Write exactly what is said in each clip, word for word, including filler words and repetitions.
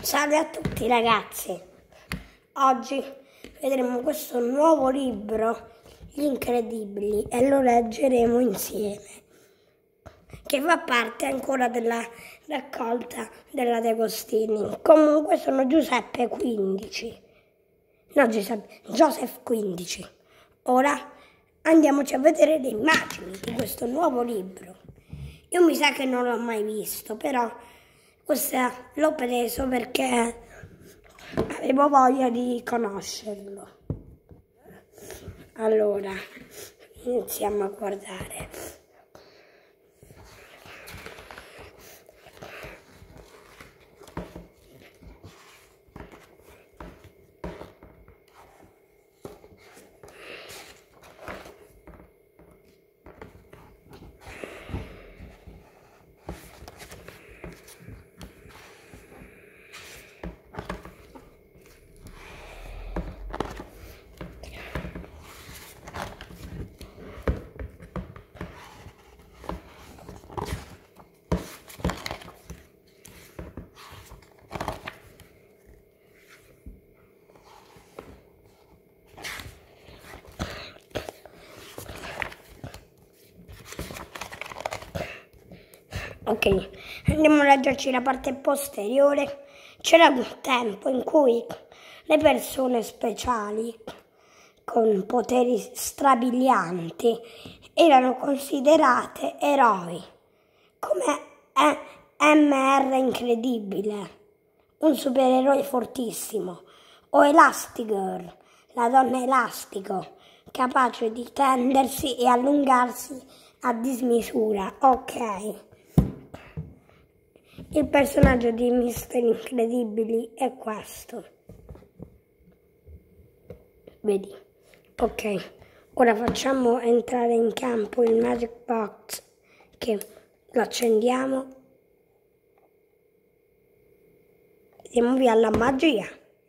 Salve a tutti ragazzi, oggi vedremo questo nuovo libro, Gli Incredibili, e lo leggeremo insieme, che fa parte ancora della raccolta della De Agostini. Comunque sono Giuseppe quindici, no Giuseppe, Joseph quindici. Ora andiamoci a vedere le immagini di questo nuovo libro. Io mi sa che non l'ho mai visto, però questo l'ho preso perché avevo voglia di conoscerlo. Allora, iniziamo a guardare. Ok, andiamo a leggerci la parte posteriore. C'era un tempo in cui le persone speciali con poteri strabilianti erano considerate eroi, come M R Incredibile, un supereroe fortissimo, o Elastigirl, la donna elastico, capace di tendersi e allungarsi a dismisura. Ok. Il personaggio di mister Incredibili è questo. Vedi? Ok. Ora facciamo entrare in campo il Magic Box, che lo accendiamo. Diamo via alla magia.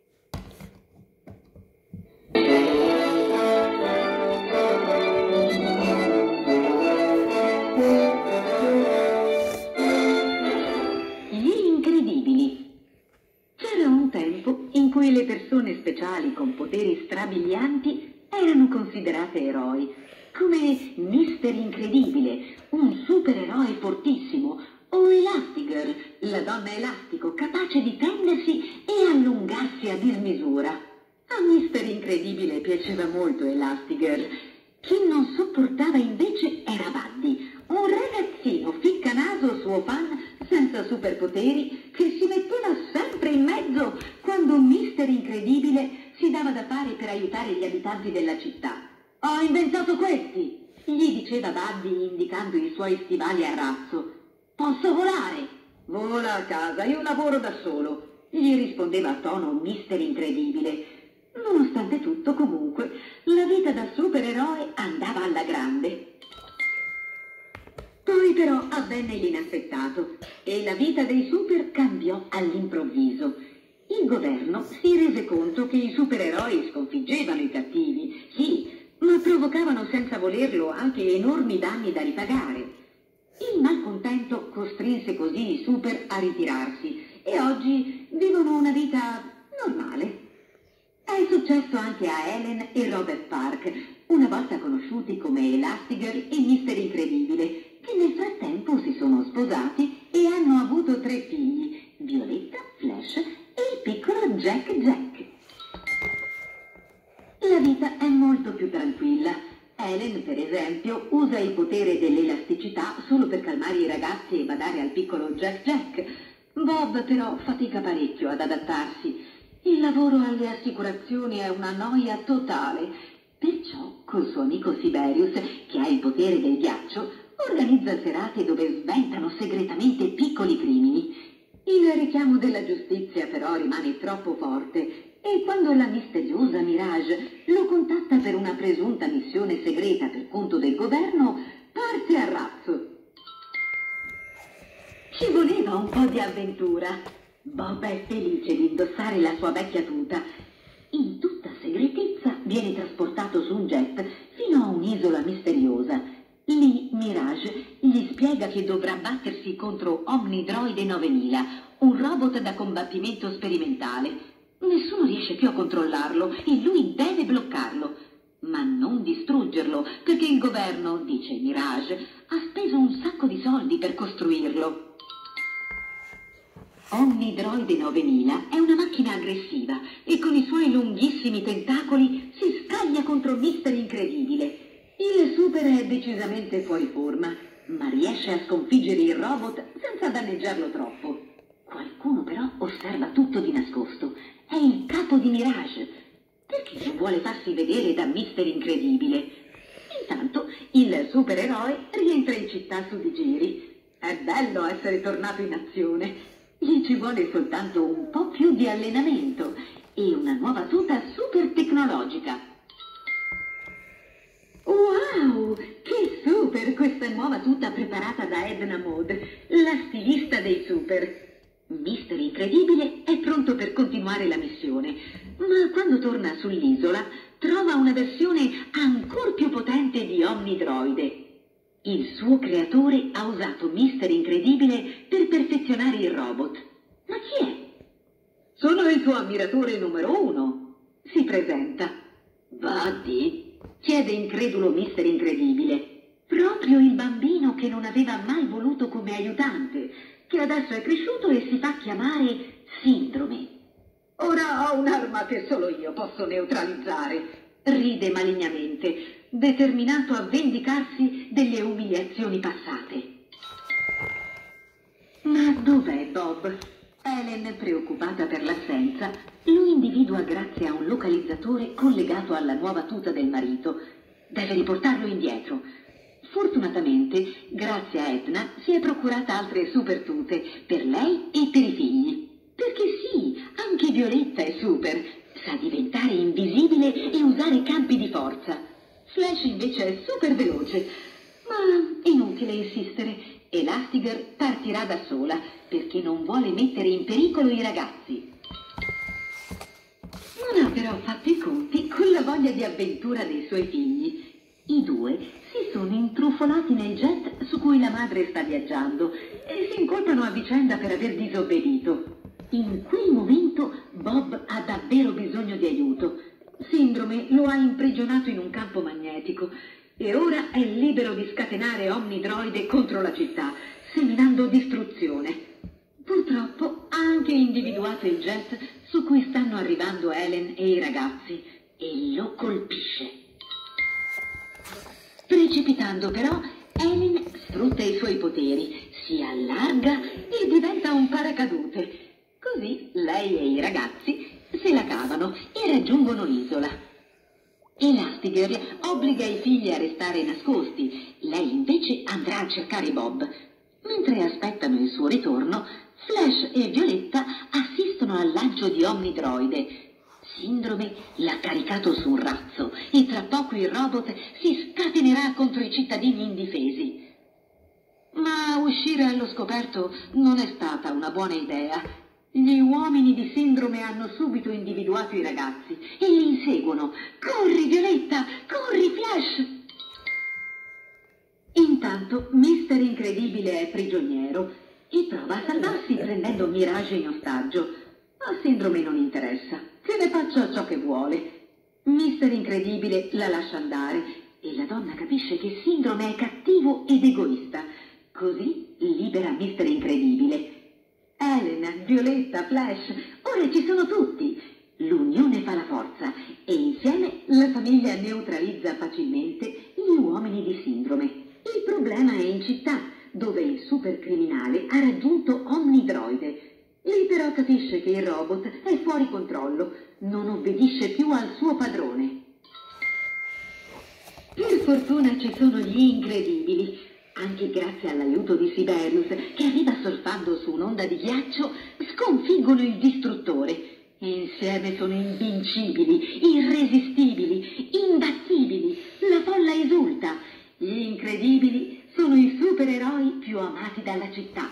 In cui le persone speciali con poteri strabilianti erano considerate eroi, come mister Incredibile, un supereroe fortissimo, o Elastigirl, la donna elastico capace di tendersi e allungarsi a dismisura. A mister Incredibile piaceva molto Elastigirl. Chi non sopportava invece era Buddy, un ragazzino ficcanaso suo fan senza superpoteri che si metteva sempre in mezzo quando mister Incredibile si dava da fare per aiutare gli abitanti della città. «Ho inventato questi», gli diceva Buddy indicando i suoi stivali a razzo. «Posso volare?» «Vola a casa, io lavoro da solo», gli rispondeva a tono mister Incredibile. Nonostante tutto, comunque, la vita da supereroe andava alla grande. Poi però avvenne l'inaspettato e la vita dei super cambiò all'improvviso. Il governo si rese conto che i supereroi sconfiggevano i cattivi, sì, ma provocavano senza volerlo anche enormi danni da ripagare. Il malcontento costrinse così i super a ritirarsi e oggi vivono una vita normale. È successo anche a Helen e Robert Park, una volta conosciuti come Elastigirl e mister Incredibile, che nel frattempo si sono sposati e hanno avuto tre figli, Violetta, Flash e il piccolo Jack Jack. La vita è molto più tranquilla. Helen, per esempio, usa il potere dell'elasticità solo per calmare i ragazzi e badare al piccolo Jack Jack. Bob però fatica parecchio ad adattarsi. Il lavoro alle assicurazioni è una noia totale, perciò col suo amico Siberius, che ha il potere del ghiaccio, organizza serate dove sventano segretamente piccoli crimini. Il richiamo della giustizia però rimane troppo forte e quando la misteriosa Mirage lo contatta per una presunta missione segreta per conto del governo, parte a razzo. Ci voleva un po' di avventura. Bob è felice di indossare la sua vecchia tuta. In tutta segretezza viene trasportato su un jet fino a un'isola misteriosa. Lì Mirage gli spiega che dovrà battersi contro Omnidroide novemila, un robot da combattimento sperimentale. Nessuno riesce più a controllarlo e lui deve bloccarlo, ma non distruggerlo, perché il governo, dice Mirage, ha speso un sacco di soldi per costruirlo. Omnidroide novemila è una macchina aggressiva e con i suoi lunghissimi tentacoli si scaglia contro mister Incredibile. Il super è decisamente fuori forma, ma riesce a sconfiggere il robot senza danneggiarlo troppo. Qualcuno però osserva tutto di nascosto. È il capo di Mirage. Perché non vuole farsi vedere da mister Incredibile? Intanto il supereroe rientra in città su di giri. È bello essere tornato in azione. Gli ci vuole soltanto un po' più di allenamento e una nuova tuta super tecnologica. Wow, che super questa nuova tuta preparata da Edna Mode, la stilista dei super. mister Incredibile è pronto per continuare la missione, ma quando torna sull'isola trova una versione ancora più potente di Omnidroide. Il suo creatore ha usato mister Incredibile per perfezionare il robot. Ma chi è? Sono il tuo ammiratore numero uno. Si presenta. Buddy? Chiede incredulo mister Incredibile. Proprio il bambino che non aveva mai voluto come aiutante, che adesso è cresciuto e si fa chiamare Sindrome. Ora ho un'arma che solo io posso neutralizzare. Ride malignamente, determinato a vendicarsi delle umiliazioni passate. Ma dov'è Bob? Helen, preoccupata per l'assenza, lo individua grazie a un localizzatore collegato alla nuova tuta del marito. Deve riportarlo indietro. Fortunatamente, grazie a Edna, si è procurata altre super tute per lei e per i figli. Perché sì, anche Violetta è super, sa diventare invisibile e usare campi di forza. Flash invece è super veloce, ma inutile insistere. Elastigirl partirà da sola perché non vuole mettere in pericolo i ragazzi. Non ha però fatto i conti con la voglia di avventura dei suoi figli. I due si sono intrufolati nel jet su cui la madre sta viaggiando e si incolpano a vicenda per aver disobbedito. In quel momento Bob ha davvero bisogno di aiuto. Sindrome lo ha imprigionato in un campo magnetico e ora è libero di scatenare Omnidroide contro la città, seminando distruzione. Purtroppo ha anche individuato il jet su cui stanno arrivando Helen e i ragazzi e lo colpisce. Precipitando però, Helen sfrutta i suoi poteri, si allarga e diventa un paracadute. Così lei e i ragazzi se la cavano e raggiungono l'isola. Elastigirl obbliga i figli a restare nascosti, lei invece andrà a cercare Bob. Mentre aspettano il suo ritorno, Flash e Violetta assistono al lancio di Omnidroide. Sindrome l'ha caricato su un razzo e tra poco il robot si scatenerà contro i cittadini indifesi. Ma uscire allo scoperto non è stata una buona idea. Gli uomini di Sindrome hanno subito individuato i ragazzi e li inseguono. Corri, Violetta! Corri, Flash! Intanto mister Incredibile è prigioniero e prova a salvarsi prendendo Mirage in ostaggio. A Sindrome non interessa, che ne faccia ciò che vuole. mister Incredibile la lascia andare e la donna capisce che Sindrome è cattivo ed egoista. Così libera mister Incredibile. Helen, Violetta, Flash, ora ci sono tutti. L'unione fa la forza e insieme la famiglia neutralizza facilmente gli uomini di Sindrome. Il problema è in città, dove il supercriminale ha raggiunto Omnidroide. Lì però capisce che il robot è fuori controllo, non obbedisce più al suo padrone. Per fortuna ci sono gli Incredibili. Anche grazie all'aiuto di Sibelius, che arriva surfando su un'onda di ghiaccio, sconfiggono il distruttore. Insieme sono invincibili, irresistibili, imbattibili. La folla esulta. Gli Incredibili sono i supereroi più amati dalla città.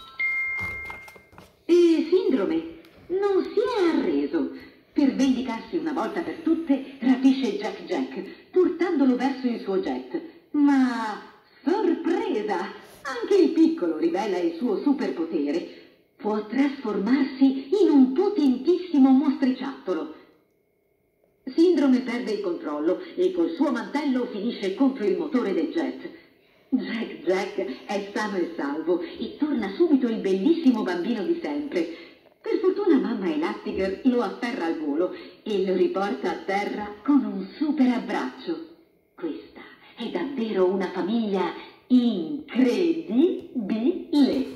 E Sindrome non si è arreso. Per vendicarsi una volta per tutte, rapisce Jack Jack, portandolo verso il suo jet. Ma Sorpresa! Anche il piccolo rivela il suo superpotere. Può trasformarsi in un potentissimo mostriciattolo. Sindrome perde il controllo e col suo mantello finisce contro il motore del jet. Jack Jack è sano e salvo e torna subito il bellissimo bambino di sempre. Per fortuna mamma Elastigirl lo afferra al volo e lo riporta a terra con un super abbraccio. Questa è davvero una famiglia incredibile.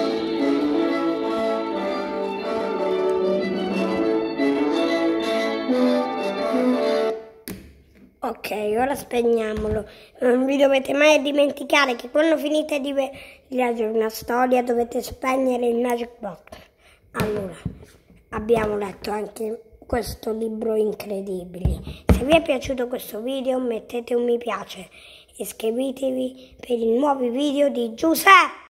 Ok, ora spegniamolo. Non vi dovete mai dimenticare che quando finite di leggere una storia dovete spegnere il Magic Box. Allora, abbiamo letto anche questo libro incredibile. Se vi è piaciuto questo video mettete un mi piace e iscrivetevi per i nuovi video di Giuseppe.